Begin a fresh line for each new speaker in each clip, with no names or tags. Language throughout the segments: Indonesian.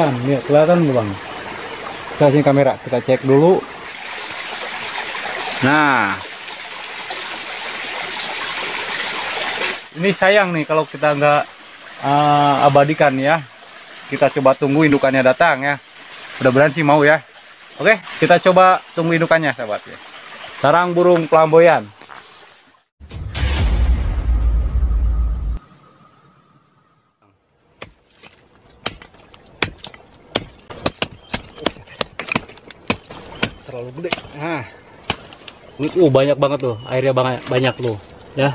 Nih kelihatan belum bang? Kita sini kamera, kita cek dulu. Nah, ini sayang nih kalau kita nggak abadikan ya. Kita coba tunggu indukannya datang ya. Mudah-mudahan sih mau ya. Oke, kita coba tunggu indukannya sahabat ya. Sarang burung flamboyan. Terlalu gede. Nah, banyak banget tuh, airnya banyak tuh ya.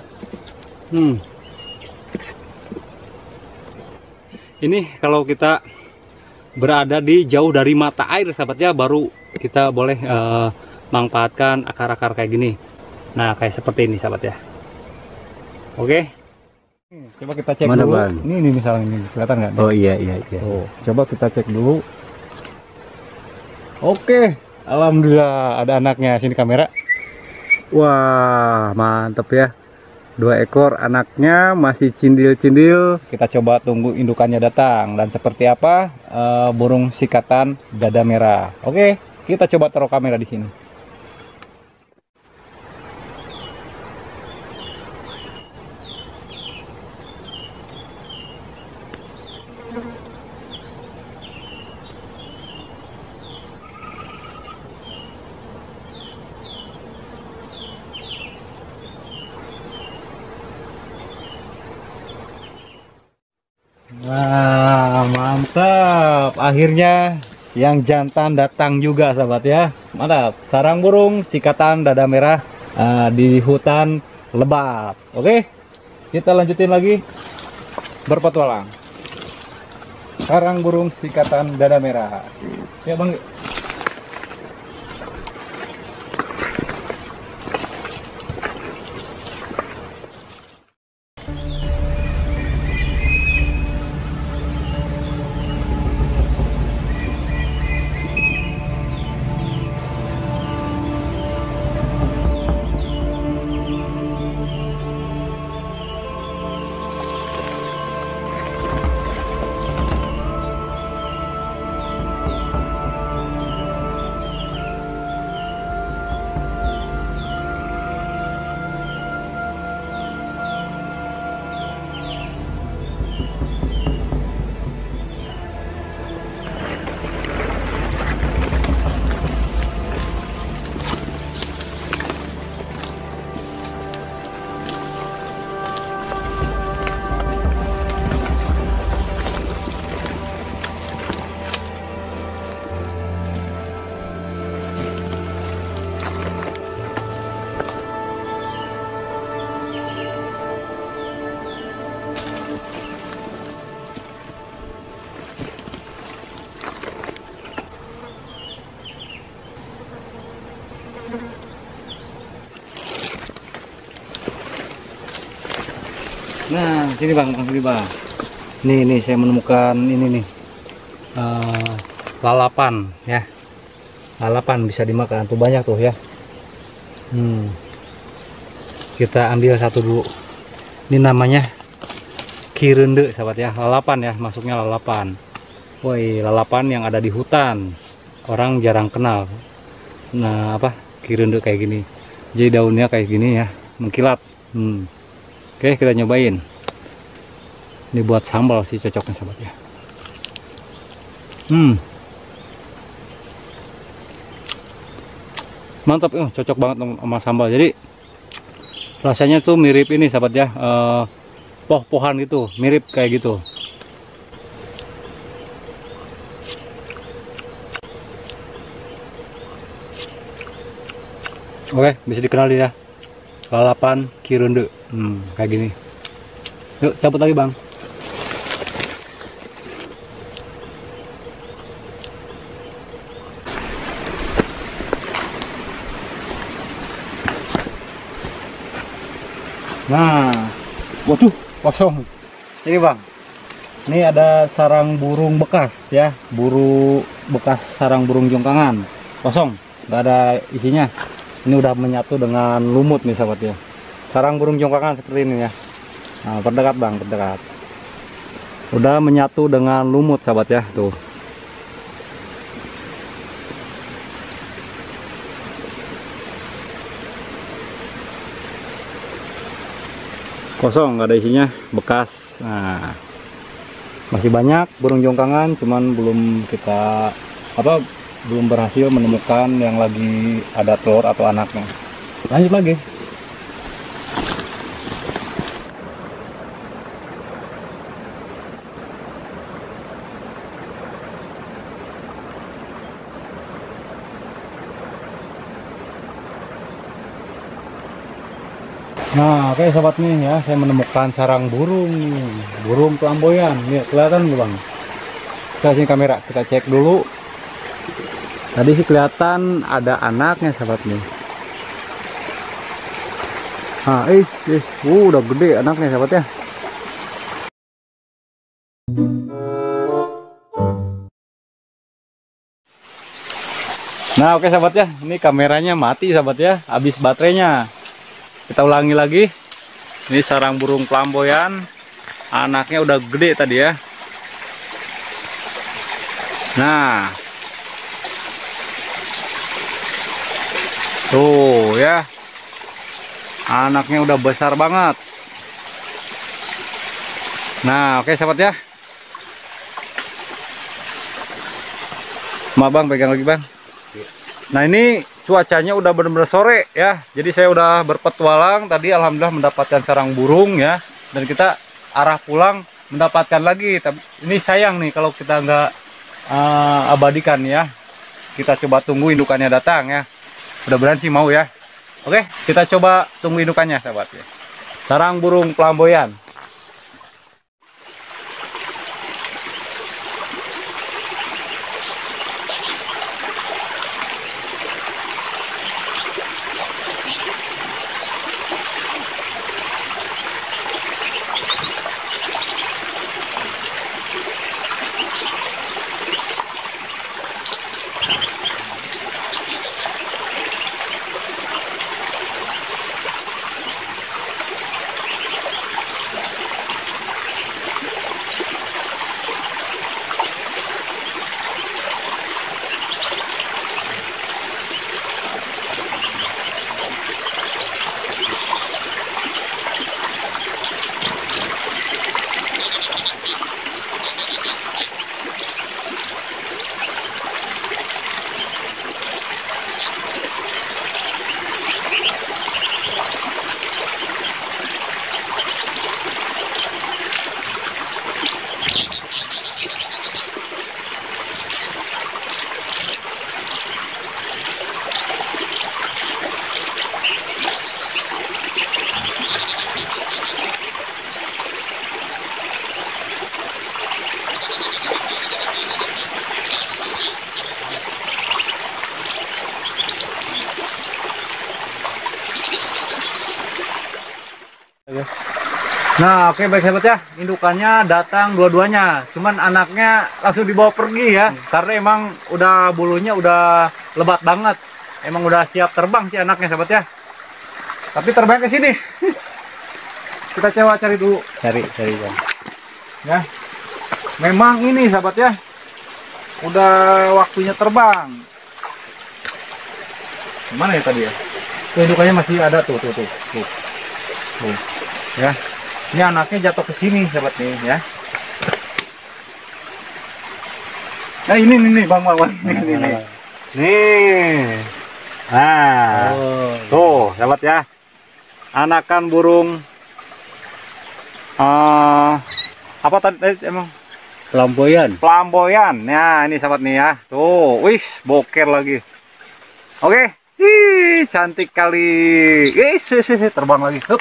Ini kalau kita berada di jauh dari mata air sahabat ya, baru kita boleh manfaatkan akar-akar kayak gini. Nah, kayak seperti ini sahabat ya. Oke, coba kita cek dulu. Bang? Ini misalnya ini kelihatan nggak? Oh iya. Oh, coba kita cek dulu. Oke, alhamdulillah ada anaknya. Sini kamera. Wah, mantep ya. 2 ekor anaknya masih cindil-cindil. Kita coba tunggu indukannya datang dan seperti apa burung sikatan dada merah. Oke, kita coba taruh kamera di sini. Wah, mantap. Akhirnya yang jantan datang juga sahabat ya. Mantap. Sarang burung sikatan dada merah di hutan lebat. Oke, kita lanjutin lagi berpetualang. Sarang burung sikatan dada merah. Ya bang. Nah, sini bang, sini bang. Nih saya menemukan ini nih, lalapan ya. Lalapan bisa dimakan, tuh banyak tuh ya. Kita ambil satu dulu. Ini namanya kirende sahabat ya, lalapan ya, masuknya lalapan. Woi, lalapan yang ada di hutan, orang jarang kenal. Nah, apa kirende kayak gini. Jadi daunnya kayak gini ya, mengkilat. Oke, kita nyobain. Ini buat sambal sih cocoknya sahabat ya. Mantap, cocok banget sama sambal. Jadi rasanya tuh mirip ini sahabat ya, poh-pohan gitu, mirip kayak gitu. Oke, bisa dikenali ya, lalapan kirende. Kayak gini. Yuk cabut lagi bang. Nah, waduh, kosong. Ini bang, ini ada sarang burung bekas ya, bekas sarang burung jongkangan, kosong, nggak ada isinya. Ini udah menyatu dengan lumut nih sahabat ya. Sarang burung jongkangan seperti ini ya. Nah, terdekat bang, terdekat. Udah menyatu dengan lumut sahabat ya, tuh. kosong, nggak ada isinya, bekas. Nah, masih banyak burung jongkangan, cuman belum berhasil menemukan yang lagi ada telur atau anaknya. Lanjut lagi. Nah, oke sobat nih ya, saya menemukan sarang burung nih, burung pelamboyan. Nih, kelihatan nggak bang? Kita sini kamera, kita cek dulu. Tadi sih kelihatan ada anaknya sobat nih. Nah, udah gede anaknya sobat ya. Nah, oke sobat ya, ini kameranya mati sobat ya, habis baterainya. Kita ulangi lagi. Ini sarang burung pelamboyan. Anaknya udah gede tadi ya. Nah. Tuh ya. Anaknya udah besar banget. Nah, oke sahabat ya. Maaf bang, pegang lagi bang. Nah, ini cuacanya udah benar-benar sore ya, jadi saya udah berpetualang tadi, alhamdulillah mendapatkan sarang burung ya, dan kita arah pulang mendapatkan lagi. Tapi ini sayang nih kalau kita nggak abadikan ya. Kita coba tunggu indukannya datang ya, mudah-mudahan sih mau ya. Oke, kita coba tunggu indukannya sahabat ya. Sarang burung pelamboyan. Nah, oke baik sahabat ya, indukannya datang dua-duanya, cuman anaknya langsung dibawa pergi ya, karena emang udah bulunya udah lebat banget, emang udah siap terbang sih anaknya sahabat ya. Tapi terbang ke sini. Kita coba cari dulu. Cari bang. Ya, memang ini sahabat ya, udah waktunya terbang. Mana ya tadi ya? Tuh indukannya masih ada tuh. Ya. Ini anaknya jatuh ke sini, sahabat nih ya. Nah, ini bang, ini. Nih. Nah, tuh, sahabat ya. Anakan burung apa tadi emang? Pelamboyan. Nah, ini sahabat nih ya. Tuh, wis boker lagi. Oke. Ih, cantik kali. Terbang lagi. Hup.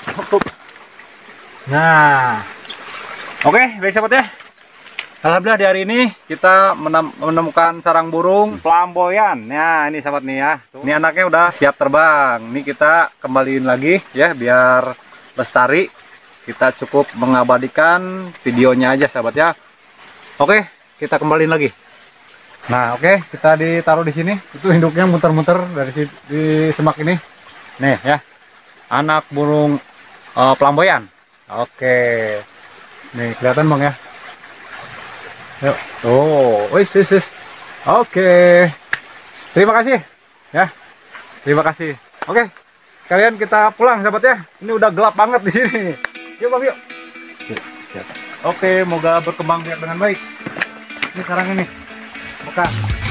Nah, oke, baik sahabat ya. Alhamdulillah di hari ini kita menemukan sarang burung pelamboyan. Nah, ini sahabat nih ya. Ini anaknya udah siap terbang. Ini kita kembaliin lagi ya, biar lestari. Kita cukup mengabadikan videonya aja sahabat ya. Oke, kita kembaliin lagi. Nah, oke, kita ditaruh di sini. Itu induknya muter-muter di semak ini. Nih ya, anak burung pelamboyan. Oke, nih kelihatan bang ya. Yuk, tuh, wis. Oke, terima kasih ya, terima kasih. Oke, kalian kita pulang sahabat ya. Ini udah gelap banget di sini. Yuk Bang, yuk. Siap. Oke, moga berkembang biak dengan baik. Ini sarang ini. Buka.